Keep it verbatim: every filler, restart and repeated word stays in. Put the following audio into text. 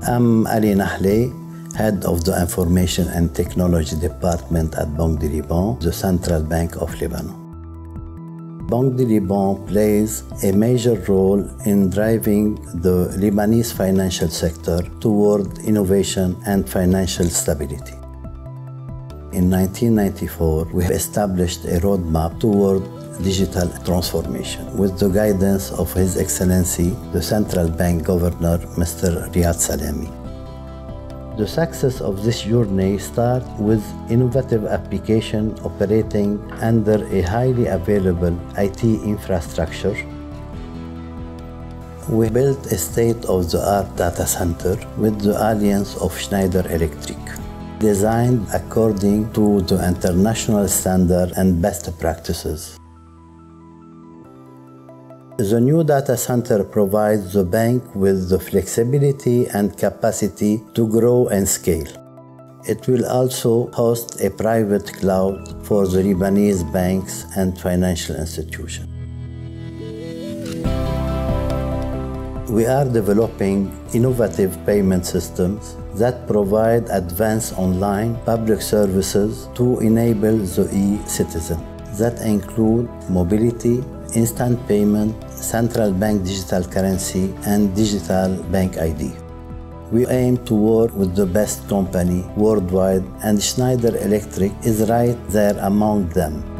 I'm Ali Nahleh, Head of the Information and Technology Department at Banque de Liban, the Central Bank of Lebanon. Banque de Liban plays a major role in driving the Lebanese financial sector toward innovation and financial stability. In nineteen ninety-four, we established a roadmap toward digital transformation with the guidance of His Excellency, the Central Bank Governor, Mister Riyad Salami. The success of this journey starts with innovative application operating under a highly available I T infrastructure. We built a state-of-the-art data center with the alliance of Schneider Electric, designed according to the international standard and best practices. The new data center provides the bank with the flexibility and capacity to grow and scale. It will also host a private cloud for the Lebanese banks and financial institutions. We are developing innovative payment systems that provide advanced online public services to enable the e-citizen that include mobility, instant payment, central bank digital currency, and digital bank I D. We aim to work with the best company worldwide, and Schneider Electric is right there among them.